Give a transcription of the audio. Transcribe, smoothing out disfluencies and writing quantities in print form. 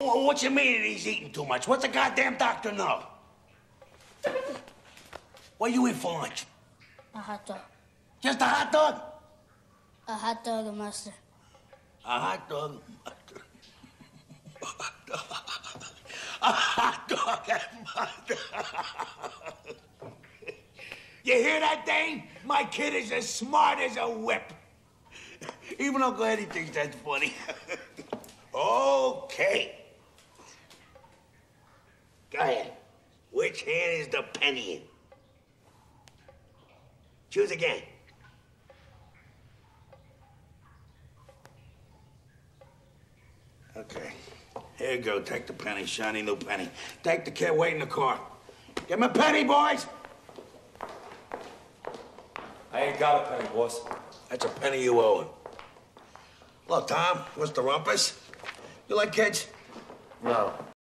What you mean he's eating too much? What's the goddamn doctor know? What you eat for lunch? A hot dog. Just a hot dog? A hot dog and mustard. A hot dog and mustard. A hot dog and mustard. You hear that, Dane? My kid is as smart as a whip. Even Uncle Eddie thinks that's funny. Okay. Go ahead. Which hand is the penny in? Choose again. Okay. Here you go. Take the penny, shiny new penny. Take the kid, wait in the car. Give him a penny, boys! I ain't got a penny, boss. That's a penny you owe him. Look, Tom, what's the rumpus? You like kids? No.